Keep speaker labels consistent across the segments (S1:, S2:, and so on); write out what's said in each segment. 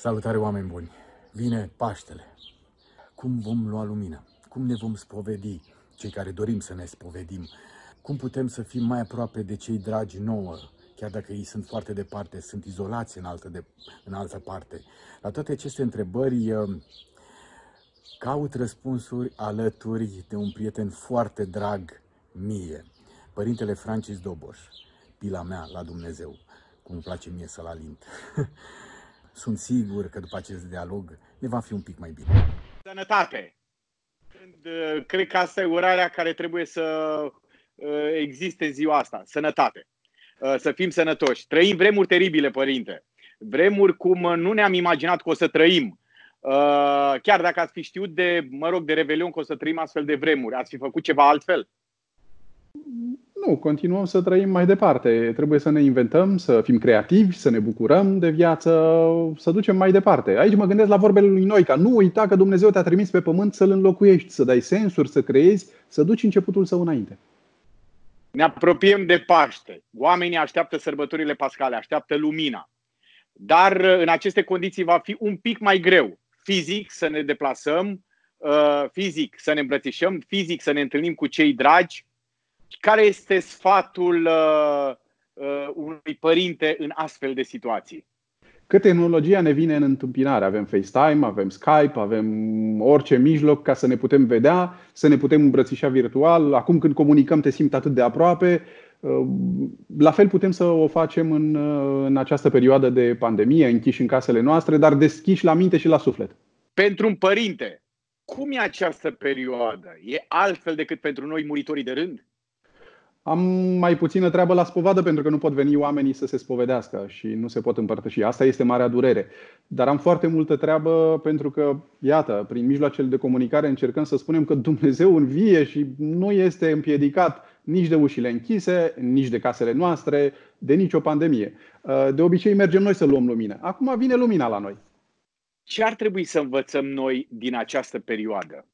S1: Salutare, oameni buni! Vine Paștele. Cum vom lua lumină? Cum ne vom spovedi, cei care dorim să ne spovedim? Cum putem să fim mai aproape de cei dragi nouă, chiar dacă ei sunt foarte departe, sunt izolați în altă parte? La toate aceste întrebări caut răspunsuri alături de un prieten foarte drag mie, Părintele Francis Doboș, pila mea la Dumnezeu, cum îmi place mie să-l alint. Sunt sigur că după acest dialog ne va fi un pic mai bine.
S2: Sănătate. Cred că asta e urarea care trebuie să existe ziua asta. Sănătate. Să fim sănătoși. Trăim vremuri teribile, părinte. Vremuri cum nu ne-am imaginat că o să trăim. Chiar dacă ați fi știut de Revelion că o să trăim astfel de vremuri, ați fi făcut ceva altfel?
S3: Nu, continuăm să trăim mai departe. Trebuie să ne inventăm, să fim creativi, să ne bucurăm de viață, să ducem mai departe. Aici mă gândesc la vorbele lui Noica. Nu uita că Dumnezeu te-a trimis pe pământ să-L înlocuiești, să dai sensuri, să creezi, să duci începutul său înainte.
S2: Ne apropiem de Paște. Oamenii așteaptă sărbătorile pascale, așteaptă lumina. Dar în aceste condiții va fi un pic mai greu. Fizic să ne deplasăm, fizic să ne îmbrățișăm, fizic să ne întâlnim cu cei dragi. Care este sfatul unui părinte în astfel de situații?
S3: Că tehnologia ne vine în întâmpinare. Avem FaceTime, avem Skype, avem orice mijloc ca să ne putem vedea, să ne putem îmbrățișa virtual. Acum când comunicăm te simți atât de aproape. La fel putem să o facem în această perioadă de pandemie, închiși în casele noastre, dar deschiși la minte și la suflet.
S2: Pentru un părinte, cum e această perioadă? E altfel decât pentru noi muritorii de rând?
S3: Am mai puțină treabă la spovadă pentru că nu pot veni oamenii să se spovedească și nu se pot împărtăși. Asta este marea durere. Dar am foarte multă treabă pentru că, iată, prin mijloacele de comunicare încercăm să spunem că Dumnezeu învie și nu este împiedicat nici de ușile închise, nici de casele noastre, de nicio pandemie. De obicei mergem noi să luăm lumină. Acum vine lumina la noi.
S2: Ce ar trebui să învățăm noi din această perioadă?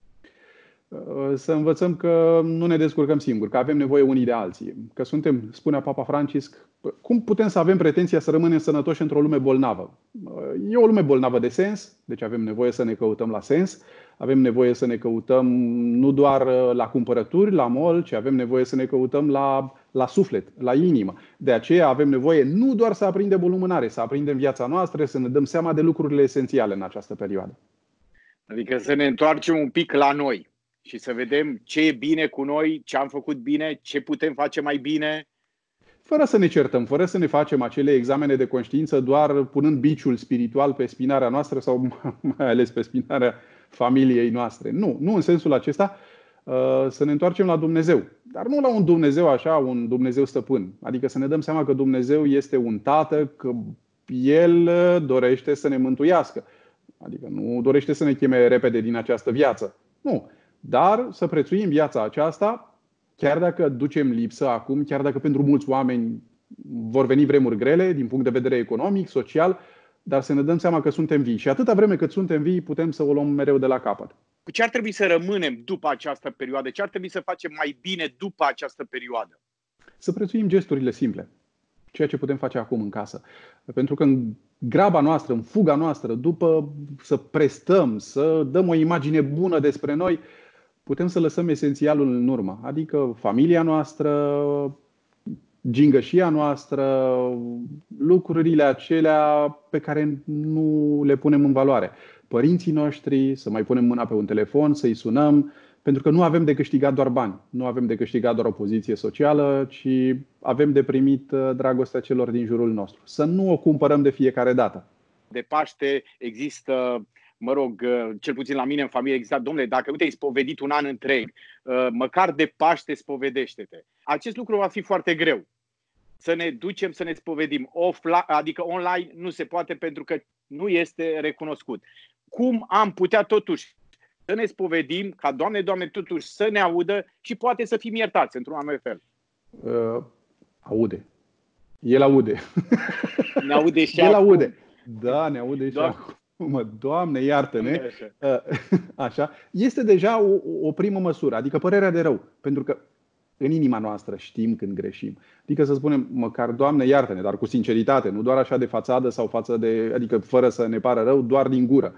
S3: Să învățăm că nu ne descurcăm singuri, că avem nevoie unii de alții. Că suntem, spunea Papa Francisc, cum putem să avem pretenția să rămânem sănătoși într-o lume bolnavă? E o lume bolnavă de sens, deci avem nevoie să ne căutăm la sens, avem nevoie să ne căutăm nu doar la cumpărături, la mall, ci avem nevoie să ne căutăm la suflet, la inimă. De aceea avem nevoie nu doar să aprindem o lumânare, să aprindem viața noastră, să ne dăm seama de lucrurile esențiale în această perioadă.
S2: Adică să ne întoarcem un pic la noi și să vedem ce e bine cu noi, ce am făcut bine, ce putem face mai bine.
S3: Fără să ne certăm, fără să ne facem acele examene de conștiință, doar punând biciul spiritual pe spinarea noastră sau mai ales pe spinarea familiei noastre. Nu în sensul acesta, să ne întoarcem la Dumnezeu. Dar nu la un Dumnezeu așa, un Dumnezeu stăpân. Adică să ne dăm seama că Dumnezeu este un tată, că El dorește să ne mântuiască. Adică nu dorește să ne cheme repede din această viață. Nu. Dar să prețuim viața aceasta, chiar dacă ducem lipsă acum, chiar dacă pentru mulți oameni vor veni vremuri grele din punct de vedere economic, social, dar să ne dăm seama că suntem vii. Și atâta vreme cât suntem vii, putem să o luăm mereu de la capăt.
S2: Cu ce ar trebui să rămânem după această perioadă? Ce ar trebui să facem mai bine după această perioadă?
S3: Să prețuim gesturile simple, ceea ce putem face acum în casă. Pentru că în graba noastră, în fuga noastră, după să prestăm, să dăm o imagine bună despre noi, putem să lăsăm esențialul în urmă. Adică familia noastră, gingășia noastră, lucrurile acelea pe care nu le punem în valoare. Părinții noștri, să mai punem mâna pe un telefon, să-i sunăm, pentru că nu avem de câștigat doar bani, nu avem de câștigat doar o poziție socială, ci avem de primit dragostea celor din jurul nostru. Să nu o cumpărăm de fiecare dată.
S2: De Paște există, cel puțin la mine în familie există, domnule, dacă nu te-ai spovedit un an întreg, măcar de Paște spovedește-te. Acest lucru va fi foarte greu. Să ne ducem să ne spovedim. Offline, adică online nu se poate pentru că nu este recunoscut. Cum am putea totuși să ne spovedim, ca Doamne, totuși să ne audă și poate să fim iertați într-un anumit fel?
S3: Aude. El aude.
S2: Ne aude și
S3: El
S2: acum.
S3: aude. Da, ne aude și acum. Doamne, iartă-ne. Așa. Este deja o primă măsură, adică părerea de rău. Pentru că în inima noastră știm când greșim. Adică să spunem, măcar, Doamne, iartă-ne, dar cu sinceritate, nu doar așa de fațadă sau adică fără să ne pară rău, doar din gură.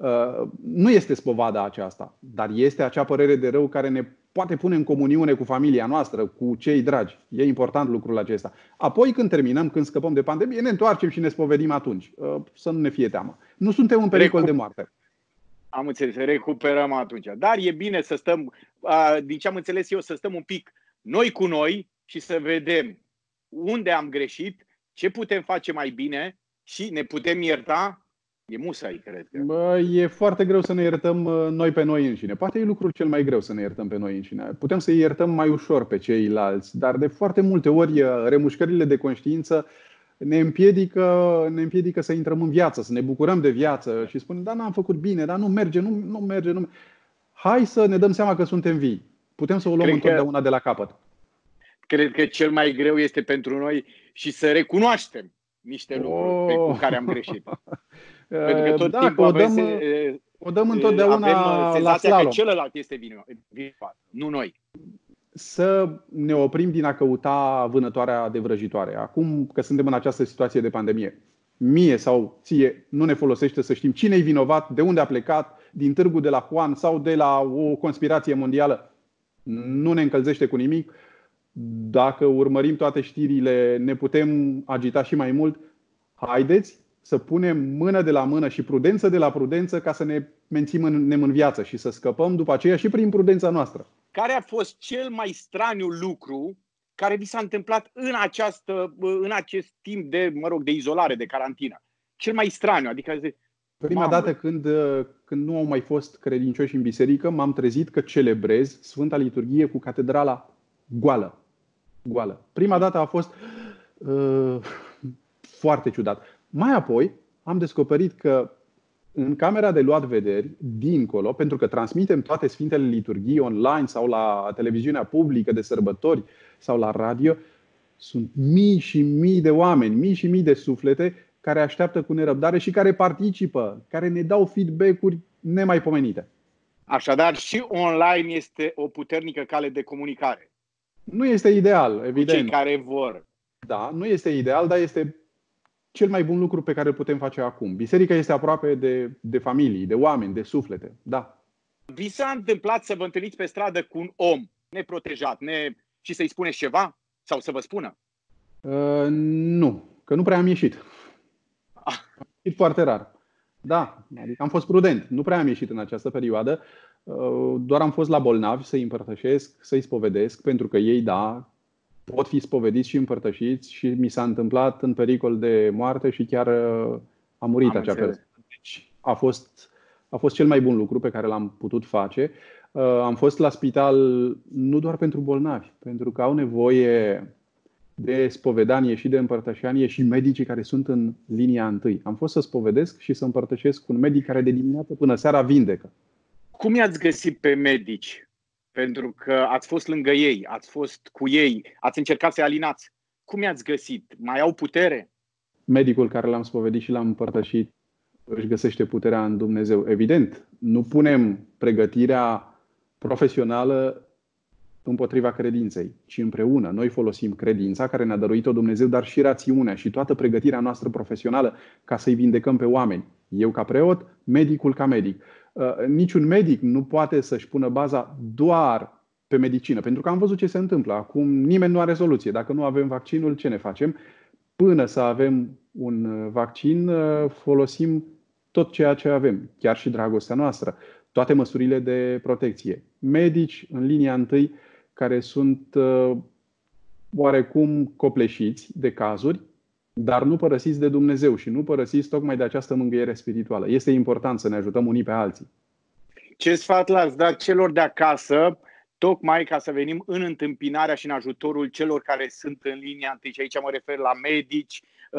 S3: Nu este spovada aceasta, dar este acea părere de rău care ne poate pune în comuniune cu familia noastră, cu cei dragi. E important lucrul acesta. Apoi, când terminăm, când scăpăm de pandemie, ne întoarcem și ne spovedim atunci. Să nu ne fie teamă. Nu suntem în pericol de moarte.
S2: Am înțeles, recuperăm atunci. Dar e bine să stăm, din ce am înțeles eu, să stăm un pic noi cu noi și să vedem unde am greșit, ce putem face mai bine și ne putem ierta. E musai, cred că.
S3: E foarte greu să ne iertăm noi pe noi înșine. Poate e lucrul cel mai greu să ne iertăm pe noi înșine. Putem să iertăm mai ușor pe ceilalți, dar de foarte multe ori remușcările de conștiință ne împiedică să intrăm în viață, să ne bucurăm de viață și spunem, da, n-am făcut bine, dar nu merge, nu merge. Hai să ne dăm seama că suntem vii. Putem să o luăm întotdeauna de la capăt.
S2: Cred că cel mai greu este pentru noi și să recunoaștem niște lucruri cu care am greșit. Pentru că tot timpul
S3: o dăm întotdeauna
S2: avem senzația că celălalt este vinovat, nu noi.
S3: Să ne oprim din a căuta vânătoarea de vrăjitoare. Acum că suntem în această situație de pandemie, mie sau ție nu ne folosește să știm cine e vinovat, de unde a plecat, din târgul de la Juan sau de la o conspirație mondială. Nu ne încălzește cu nimic. Dacă urmărim toate știrile, ne putem agita și mai mult. Haideți să punem mână de la mână și prudență de la prudență ca să ne menținem în viață și să scăpăm după aceea și prin prudența noastră.
S2: Care a fost cel mai straniu lucru care vi s-a întâmplat în acest timp de izolare, de carantină? Cel mai straniu, adică
S3: prima dată când nu au mai fost credincioși în biserică, m-am trezit că celebrez Sfânta Liturghie cu catedrala goală. Prima dată a fost foarte ciudat. Mai apoi am descoperit că în camera de luat vederi, dincolo, pentru că transmitem toate Sfintele Liturghii online sau la televiziunea publică de sărbători sau la radio, sunt mii și mii de oameni, mii și mii de suflete care așteaptă cu nerăbdare și care participă, care ne dau feedback-uri nemaipomenite.
S2: Așadar, și online este o puternică cale de comunicare.
S3: Nu este ideal, evident.
S2: Cu cei care vor.
S3: Da, nu este ideal, dar este cel mai bun lucru pe care îl putem face acum. Biserica este aproape de familii, de oameni, de suflete. Da.
S2: Vi s-a întâmplat să vă întâlniți pe stradă cu un om neprotejat și să-i spuneți ceva? Sau să vă spună?
S3: Nu, că nu prea am ieșit. Am ieșit foarte rar. Da, adică am fost prudent. Nu prea am ieșit în această perioadă. Doar am fost la bolnavi să-i împărtășesc, să-i spovedesc, pentru că ei, da, pot fi spovediți și împărtășiți și mi s-a întâmplat în pericol de moarte și chiar a murit acea persoană. Deci a fost cel mai bun lucru pe care l-am putut face. Am fost la spital nu doar pentru bolnavi, pentru că au nevoie de spovedanie și de împărtășanie și medicii care sunt în linia întâi. Am fost să spovedesc și să împărtășesc cu un medic care de dimineață până seara vindecă.
S2: Cum i-ați găsit pe medici? Pentru că ați fost lângă ei, ați fost cu ei, ați încercat să-i alinați. Cum i-ați găsit? Mai au putere?
S3: Medicul care l-am spovedit și l-am împărtășit își găsește puterea în Dumnezeu. Evident, nu punem pregătirea profesională împotriva credinței, ci împreună. Noi folosim credința care ne-a dăruit-o Dumnezeu, dar și rațiunea și toată pregătirea noastră profesională ca să-i vindecăm pe oameni. Eu ca preot, medicul ca medic. Niciun medic nu poate să-și pună baza doar pe medicină, pentru că am văzut ce se întâmplă. Acum nimeni nu are soluție. Dacă nu avem vaccinul, ce ne facem? Până să avem un vaccin, folosim tot ceea ce avem, chiar și dragostea noastră, toate măsurile de protecție. Medici în linia întâi care sunt oarecum copleșiți de cazuri, dar nu părăsiți de Dumnezeu și nu părăsiți tocmai de această mângâiere spirituală. Este important să ne ajutăm unii pe alții.
S2: Ce sfat l-ați dat celor de acasă, tocmai ca să venim în întâmpinarea și în ajutorul celor care sunt în linia întâi? Și aici mă refer la medici,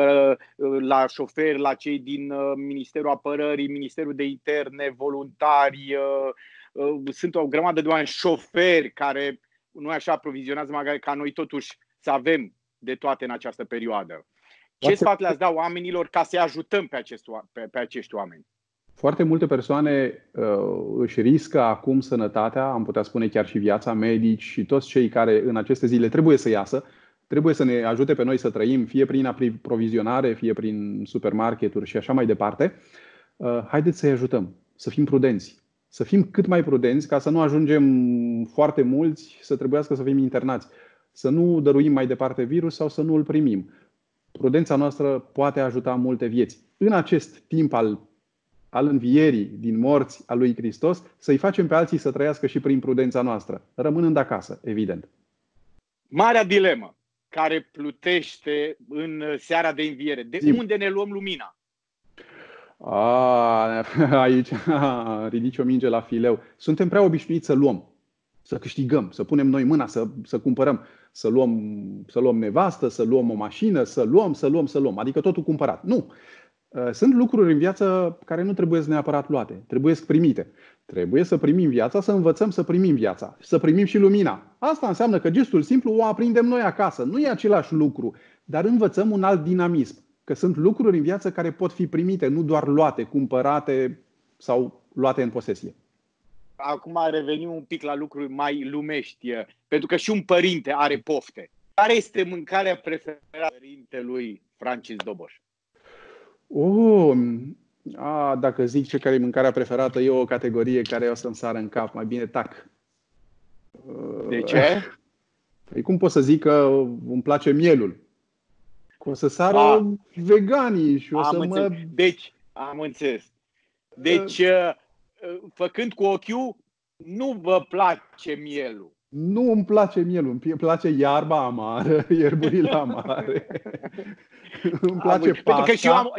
S2: la șoferi, la cei din Ministerul Apărării, Ministerul de Interne, voluntari. Sunt o grămadă de oameni, șoferi, care nu așa aprovizionează magari, ca noi totuși să avem de toate în această perioadă. Ce sfat le-ați da oamenilor ca să-i ajutăm pe acești oameni?
S3: Foarte multe persoane își riscă acum sănătatea, am putea spune chiar și viața, medici și toți cei care în aceste zile trebuie să iasă, trebuie să ne ajute pe noi să trăim, fie prin aprovizionare, fie prin supermarketuri și așa mai departe. Haideți să-i ajutăm, să fim prudenți, să fim cât mai prudenți ca să nu ajungem foarte mulți să trebuiască să fim internați, să nu dăruim mai departe virus sau să nu îl primim. Prudența noastră poate ajuta multe vieți. În acest timp al învierii din morți a lui Hristos, să-i facem pe alții să trăiască și prin prudența noastră, rămânând acasă, evident.
S2: Marea dilemă care plutește în seara de înviere. De unde ne luăm lumina?
S3: Aici ridici o minge la fileu. Suntem prea obișnuiți să luăm, să câștigăm, să punem noi mâna, să cumpărăm, să luăm nevastă, să luăm o mașină, să luăm. Adică totul cumpărat. Nu! Sunt lucruri în viață care nu trebuie neapărat luate, trebuie primite. Trebuie să primim viața, să învățăm să primim viața, să primim și lumina. Asta înseamnă că gestul simplu o aprindem noi acasă. Nu e același lucru, dar învățăm un alt dinamism. Că sunt lucruri în viață care pot fi primite, nu doar luate, cumpărate sau luate în posesie.
S2: Acum revenim un pic la lucruri mai lumești, pentru că și un părinte are pofte. Care este mâncarea preferată părintelui Francis Doboș?
S3: Dacă zic ce care e mâncarea preferată, e o categorie care o să-mi sară în cap. Mai bine tac.
S2: De ce?
S3: Păi cum pot să zic că îmi place mielul? O să sară veganii și o să
S2: Deci, am înțeles. Deci, făcând cu ochiul, nu vă place mielul.
S3: Nu îmi place mielul, îmi place iarba amară, ierburile amare. Îmi place pasta.
S2: Pentru că și eu am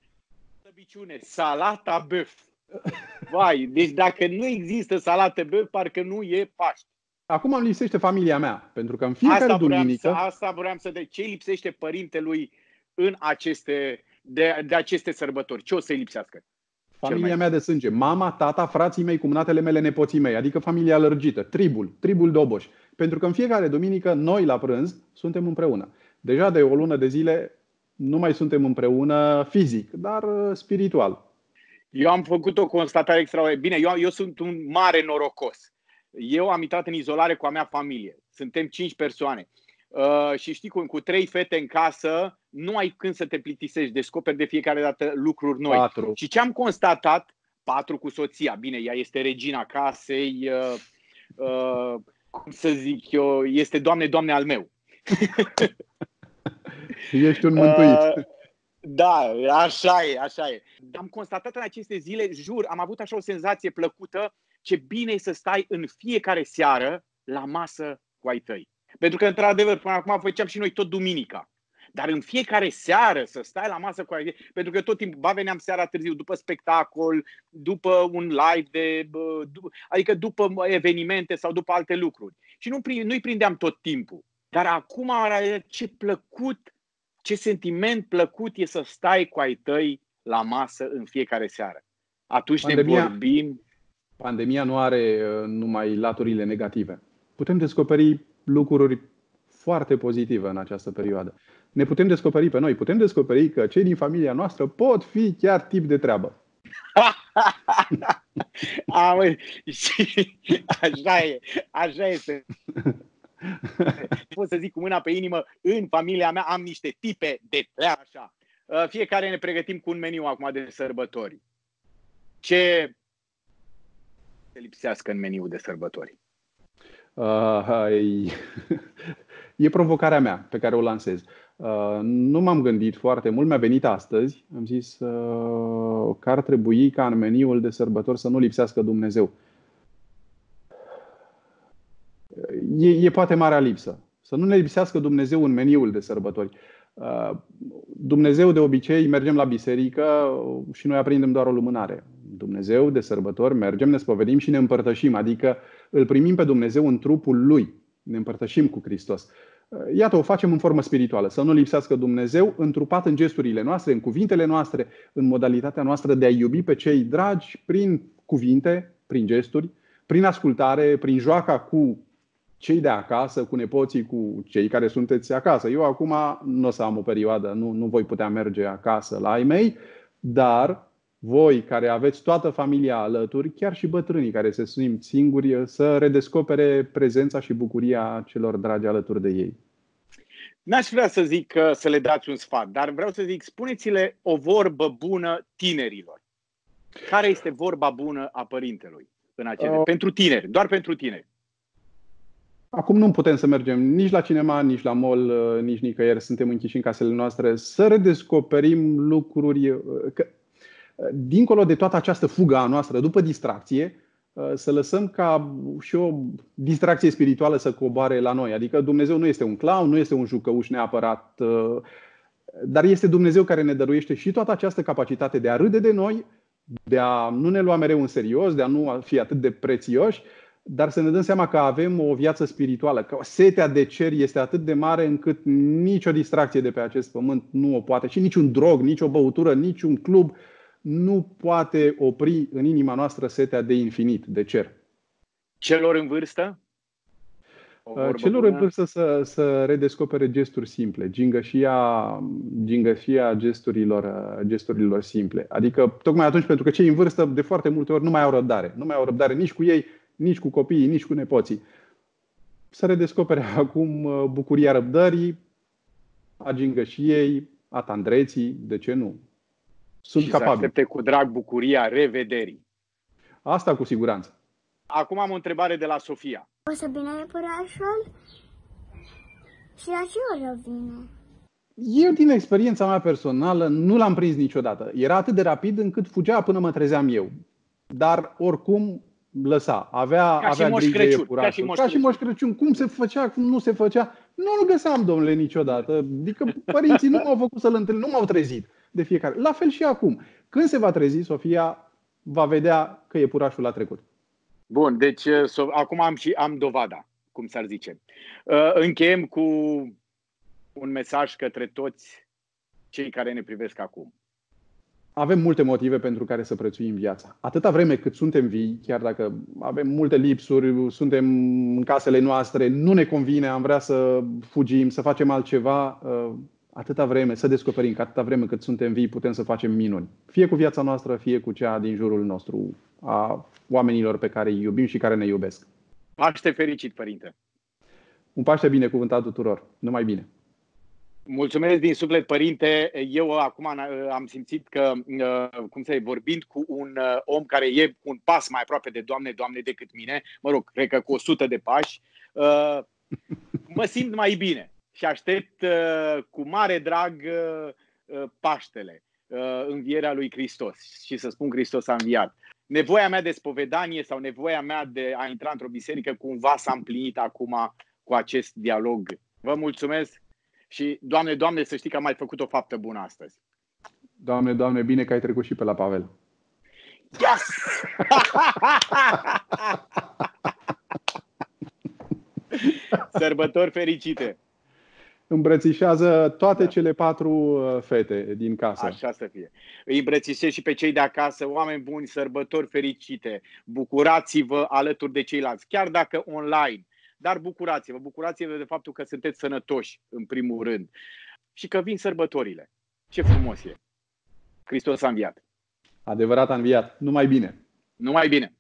S2: salata băf. Vai, deci dacă nu există salată băf, parcă nu e Paște.
S3: Acum îmi lipsește familia mea, pentru că în fiecare duminică...
S2: Asta vreau să... Ce îi lipsește părintelui în de aceste sărbători? Ce o să-i lipsească?
S3: Familia mea de sânge. Mama, tata, frații mei, cumnatele mele, nepoții mei. Adică familia lărgită. Tribul Doboș. Pentru că în fiecare duminică, noi la prânz, suntem împreună. Deja de o lună de zile nu mai suntem împreună fizic, dar spiritual.
S2: Eu am făcut o constatare extraordinară. Bine, eu sunt un mare norocos. Eu am intrat în izolare cu a mea familie. Suntem 5 persoane. Și știi, cu 3 fete în casă, nu ai când să te plictisești. Descoperi de fiecare dată lucruri noi.
S3: 4.
S2: Și ce am constatat? 4 cu soția. Bine, ea este regina casei. Cum să zic eu, este Doamne al meu.
S3: Ești un mântuit.
S2: Da, așa e. Am constatat în aceste zile, jur, am avut așa o senzație plăcută, ce bine e să stai în fiecare seară la masă cu ai tăi. Pentru că, într-adevăr, până acum făceam și noi tot duminica. Dar în fiecare seară să stai la masă cu ai tăi, pentru că tot timpul veneam seara târziu, după spectacol, după un live, adică după evenimente sau după alte lucruri. Și nu-i prindeam tot timpul. Dar acum, ce plăcut, ce sentiment plăcut e să stai cu ai tăi la masă în fiecare seară. Atunci ne vorbim.
S3: Pandemia nu are numai laturile negative. Putem descoperi lucruri foarte pozitive în această perioadă. Ne putem descoperi pe noi, putem descoperi că cei din familia noastră pot fi chiar tip de treabă.
S2: Așa este. Pot să zic cu mâna pe inimă, în familia mea am niște tipe de treabă așa. Fiecare ne pregătim cu un meniu acum de sărbători. Ce se lipsească în meniul de sărbători?
S3: E provocarea mea pe care o lansez. Nu m-am gândit foarte mult, mi-a venit astăzi. Am zis că ar trebui ca în meniul de sărbători să nu lipsească Dumnezeu. E poate marea lipsă. Să nu ne lipsească Dumnezeu în meniul de sărbători. Dumnezeu, de obicei, mergem la biserică și noi aprindem doar o lumânare. Dumnezeu, de sărbători, mergem, ne spovedim și ne împărtășim. Adică îl primim pe Dumnezeu în trupul Lui. Ne împărtășim cu Hristos. Iată, o facem în formă spirituală. Să nu lipsească Dumnezeu întrupat în gesturile noastre, în cuvintele noastre, în modalitatea noastră de a iubi pe cei dragi prin cuvinte, prin gesturi, prin ascultare, prin joaca cu cei de acasă, cu nepoții, cu cei care sunteți acasă. Eu acum nu o să am o perioadă, nu voi putea merge acasă la ai mei, dar voi care aveți toată familia alături, chiar și bătrânii care se simt singuri, să redescopere prezența și bucuria celor dragi alături de ei.
S2: N-aș vrea să zic că să le dați un sfat, dar vreau să zic, spuneți-le o vorbă bună tinerilor. Care este vorba bună a părintelui în pentru tineri, doar pentru tineri?
S3: Acum nu putem să mergem nici la cinema, nici la mall, nici nicăieri. Suntem închiși în casele noastre. Să redescoperim lucruri. Dincolo de toată această fugă a noastră după distracție, să lăsăm ca și o distracție spirituală să coboare la noi. Adică Dumnezeu nu este un clown, nu este un jucăuș neapărat, dar este Dumnezeu care ne dăruiește și toată această capacitate de a râde de noi, de a nu ne lua mereu în serios, de a nu fi atât de prețioși, dar să ne dăm seama că avem o viață spirituală, că setea de cer este atât de mare încât nicio distracție de pe acest pământ nu o poate, și niciun drog, nicio băutură, niciun club nu poate opri în inima noastră setea de infinit, de cer.
S2: Celor în vârstă?
S3: Celor în vârstă să redescopere gesturi simple, gingășia gesturilor simple. Adică tocmai atunci, pentru că cei în vârstă de foarte multe ori nu mai au răbdare. Nu mai au răbdare nici cu ei, nici cu copiii, nici cu nepoții. Să redescopere acum bucuria răbdării, a gingășiei, a tandreții, de ce nu? Sunt
S2: și
S3: capabili.
S2: Să aștepte cu drag bucuria revederii.
S3: Asta cu siguranță.
S2: Acum am o întrebare de la Sofia.
S4: O să vină iepurașul? Și la ce oră vine?
S3: Eu, din experiența mea personală, nu l-am prins niciodată. Era atât de rapid încât fugea până mă trezeam eu. Dar oricum lăsa. Avea grijă de iepurașul. Ca și Moș Crăciun. Cum se făcea, cum nu se făcea. Nu-l găseam, domnule, niciodată. Adică părinții nu m-au făcut să-l întâlnit, nu m-au trezit de fiecare. La fel și acum. Când se va trezi, Sofia va vedea că iepurașul a trecut.
S2: Bun, deci acum am dovada, cum s-ar zice. Încheiem cu un mesaj către toți cei care ne privesc acum.
S3: Avem multe motive pentru care să prețuim viața. Atâta vreme cât suntem vii, chiar dacă avem multe lipsuri, suntem în casele noastre, nu ne convine, am vrea să fugim, să facem altceva, atâta vreme, să descoperim că atâta vreme cât suntem vii putem să facem minuni. Fie cu viața noastră, fie cu cea din jurul nostru, a oamenilor pe care îi iubim și care ne iubesc.
S2: Paște fericit, părinte! Un
S3: Paște binecuvântat tuturor! Numai bine!
S2: Mulțumesc din suflet, părinte. Eu acum am simțit că, vorbind cu un om care e un pas mai aproape de Doamne decât mine, mă rog, cred că cu 100 de pași, mă simt mai bine și aștept cu mare drag Paștele, învierea lui Hristos. Și să spun, Hristos a înviat. Nevoia mea de spovedanie sau nevoia mea de a intra într-o biserică cumva s-a împlinit acum cu acest dialog. Vă mulțumesc și, Doamne, Doamne, să știi că am mai făcut o faptă bună astăzi.
S3: Doamne, Doamne, bine că ai trecut și pe la Pavel.
S2: Yes! Sărbători fericite!
S3: Îmbrățișează toate cele 4 fete din casă.
S2: Așa să fie. Îi îmbrățișez și pe cei de acasă. Oameni buni, sărbători fericite. Bucurați-vă alături de ceilalți, chiar dacă online. Dar bucurați-vă de faptul că sunteți sănătoși, în primul rând. Și că vin sărbătorile. Ce frumos e! Hristos a înviat.
S3: Adevărat a înviat. Numai bine!
S2: Numai bine!